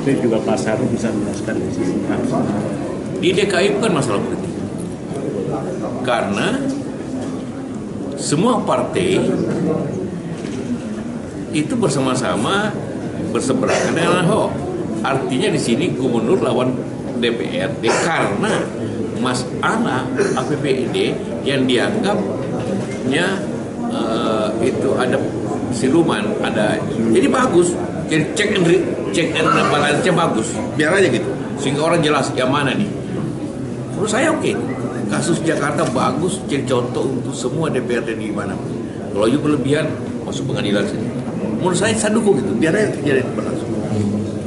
Tapi juga Pak Saru bisa menjelaskan di sisi Di DKI bukan masalah politik. Karena semua partai itu bersama-sama berseberangan dengan Ahok. Artinya di sini gubernur lawan DPRD karena masalah APBD yang dianggapnya itu ada siluman, ada. Jadi bagus. Jadi check and balance-nya bagus. Biar aja gitu. Sehingga orang jelas yang mana nih. Menurut saya oke. Kasus Jakarta bagus, jadi contoh untuk semua DPRD di mana. Kalau itu berlebihan, masuk pengadilan sini. Menurut saya dukung itu. Biar aja kejadian berlangsung.